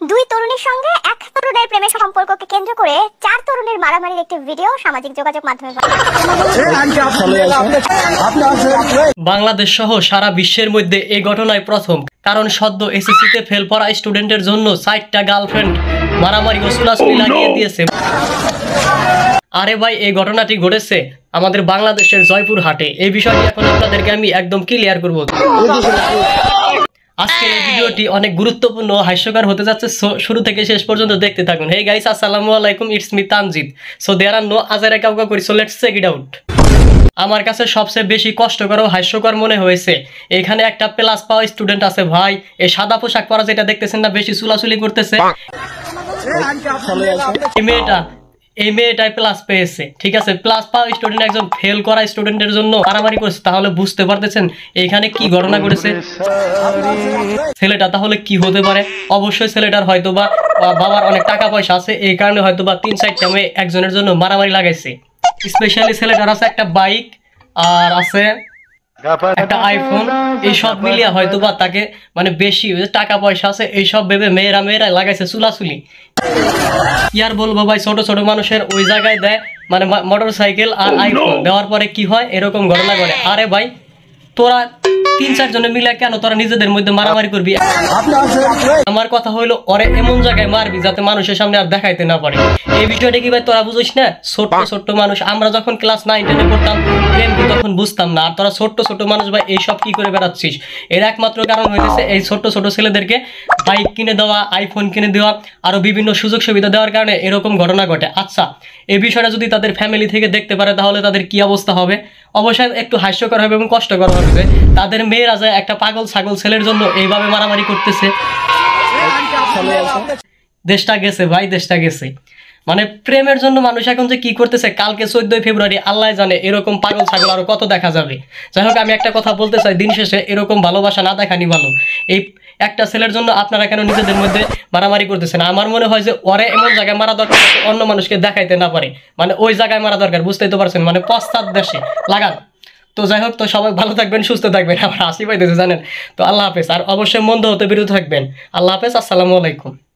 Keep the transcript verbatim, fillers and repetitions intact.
দুই তরুণীর সঙ্গে এক তরুণের প্রেমের সম্পর্ককে কেন্দ্র করে চার তরুণের মারামারির একটি ভিডিও সামাজিক যোগাযোগ মাধ্যমে বাংলাদেশ সহ সারা বিশ্বের মধ্যে এই ঘটনায় প্রথম। কারণ সদ্য এসএসসি তে ফেল পড়া স্টুডেন্টের জন্য চারটা গার্লফ্রেন্ড মারামারি ও সুলাসুলি লাগিয়ে দিয়েছে। আরে ভাই, এই ঘটনাটি ঘটেছে আমাদের বাংলাদেশের জয়পুর হাটে। এই বিষয়টি এখন আপনাদেরকে আমি একদম ক্লিয়ার করব। আজকে এই ভিডিওটি অনেক গুরুত্বপূর্ণ হাস্যকর হতে যাচ্ছে, শুরু থেকে শেষ পর্যন্ত দেখতে থাকুন। হে গাইস, আসসালামু আলাইকুম, it's me Tanjid. So there are no আজারে কাউকা করি, so let's check it out. আমার কাছে সবচেয়ে বেশি কষ্টকর ও হাস্যকর মনে হয়েছে এখানে একটা প্লাস পাওয়া স্টুডেন্ট আছে ভাই। এই সাদা পোশাক পরা যেটা দেখতেছেন না, বেশি চুলাচুলি করতেছে, এই মেয়েটা এই মেয়েটাই প্লাস পেয়েছে। ঠিক আছে, প্লাস পাওয়া স্টুডেন্ট একজন ফেল করা স্টুডেন্টের জন্য মারামারি করেছে। তাহলে বুঝতে পারতেছেন এখানে কি ঘটনা ঘটেছে। ছেলেটা তাহলে কি হতে পারে? অবশ্যই ছেলেটার হয়তো বা বাবার অনেক টাকা পয়সা আছে, এই কারণে হয়তো বা তিন চারটা মেয়ে একজনের জন্য মারামারি লাগাইছে। স্পেশালি ছেলেটার আছে একটা বাইক আর আছে একটা আইফোন। এই সব মিলিয়ে হয়তো বা তাকে মানে বেশি টাকা পয়সা আছে এইসব ভেবে মেয়েরা মেয়েরা লাগাইছে চুলাচুলি। ইয়ার বলবো ভাই, ছোট ছোট মানুষের ওই জায়গায় দেয় মানে মোটর সাইকেল আর আইফোন দেওয়ার পরে কি হয়, এরকম ঘটনা ঘটে। আরে ভাই, তোরা তিন চারজনে মিলে কেন তোরা নিজেদের মধ্যে মারামারি করবি? আমার কথা হইলো, ওরে এমন জায়গায় মারবি যাতে মানুষের সামনে আর দেখাইতে না পারে। এই বিষয়টা কি ভাই তোরা বুঝিস না? ছোট্ট ছোট্ট মানুষ, আমরা যখন ক্লাস নাইন টেনে পড়তাম প্রেম কি তখন বুঝতাম না। আর তোরা ছোট্ট ছোট মানুষ ভাই এইসব কি করে বেড়াচ্ছিস? এর একমাত্র কারণ হইতেছে এই ছোট্ট ছোট ছেলেদেরকে বাইক কিনে দেওয়া, আইফোন কিনে দেওয়া, আরো বিভিন্ন সুযোগ সুবিধা দেওয়ার কারণে এরকম ঘটনা ঘটে। আচ্ছা, এই বিষয়টা যদি তাদের ফ্যামিলি থেকে দেখতে পারে তাহলে তাদের কি অবস্থা হবে? অবশ্যই একটু হাস্যকর হবে এবং কষ্টকর হবে যে তাদের মেয়েরা যায় একটা পাগল ছাগল ছেলের জন্য এইভাবে মারামারি করতেছে। দেশটা গেছে ভাই, দেশটা গেছে। মানে প্রেমের জন্য মানুষ এখন যে কি করতেছে, কালকে চোদ্দই ফেব্রুয়ারি আল্লাহ জানে এরকম পাগল ছাগল আরো কত দেখা যাবে। যাই হোক, আমি একটা কথা বলতে চাই, দিন শেষে এরকম ভালোবাসা না দেখানি ভালো। এই একটা ছেলের জন্য আপনারা কেন নিজেদের মধ্যে মারামারি করতেছেন? আমার মনে হয় যে ওরে এমন জায়গায় মারা দরকার অন্য মানুষকে দেখাইতে না পারে, মানে ওই জায়গায় মারা দরকার। বুঝতেই তো পারছেন, মানে পশ্চাৎ দেশে লাগান। তো যাই হোক, তো সবাই ভালো থাকবেন, সুস্থ থাকবেন। আমার হাসি পাইতেছে জানেন। তো আল্লাহ হাফেজ, আর অবশ্যই মন্দ হতে বিরত থাকবেন। আল্লাহ হাফেজ, আসসালামু আলাইকুম।